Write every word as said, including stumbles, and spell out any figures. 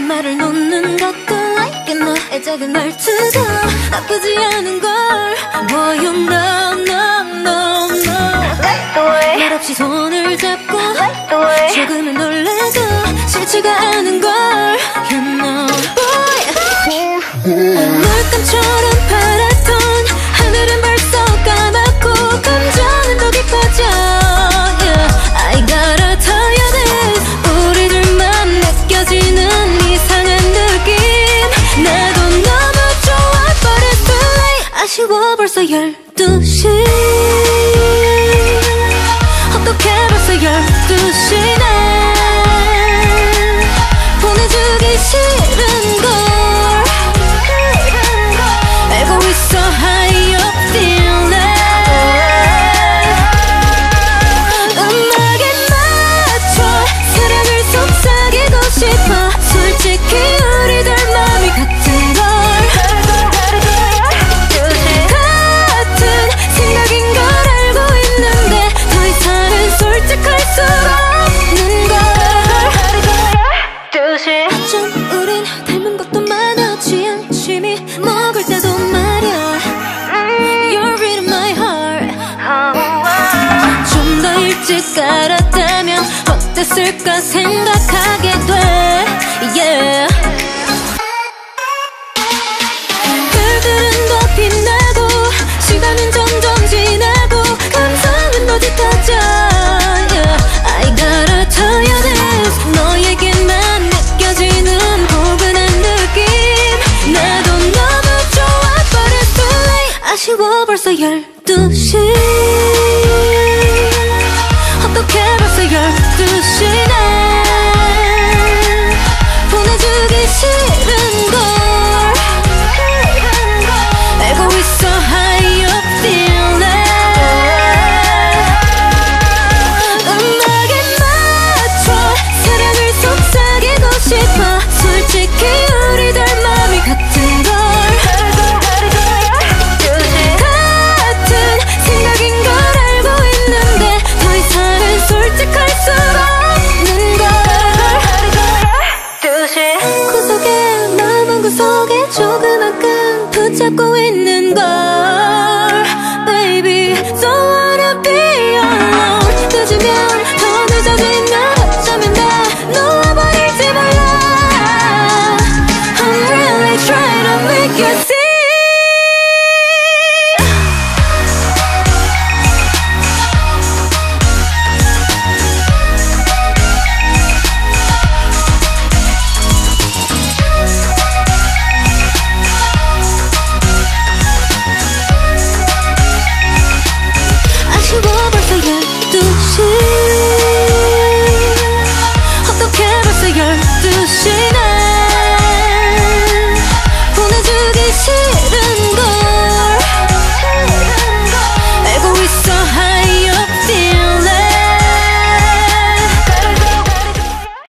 말을 놓는 것도 like 너의 작은 말투도 나쁘지 않은 걸 Boy you know no no no 말없이 손을 잡고 조금은 놀라도 싫지가 않은 걸 You know boy 물감처럼 파랗던 하늘은 벌써 까맣고 감정은 더 깊어져 yeah. I gotta tell you this 우리들만 느껴지는 이상한 느낌 나도 너무 좋아 but it's too late 아쉬워 벌써 열두 시 어떡해 벌써 열두 시네 보내주기 싫은걸 알고 있어 how you feeling 음악에 맞춰 사랑을 속삭이고 싶어 솔직히 우리들 맘이 같은 걸 같은 생각인 걸 알고 있는데 더 이상은 솔직할 수 없는 걸 좀 우린 닮은 것도 많아 취향심이 먹을 때도 말야 You're reading my heart 좀 더 일찍 알았다면 어땠을까 생각하게 돼 yeah. 별들은 더 빛나고 시간은 점점 지나고 감성은 더 짙어져 yeah. I gotta tell you this 너에게만 느껴지는 포근한 느낌 나도 너무 좋아 but it's too late 아쉬워 벌써 열두 시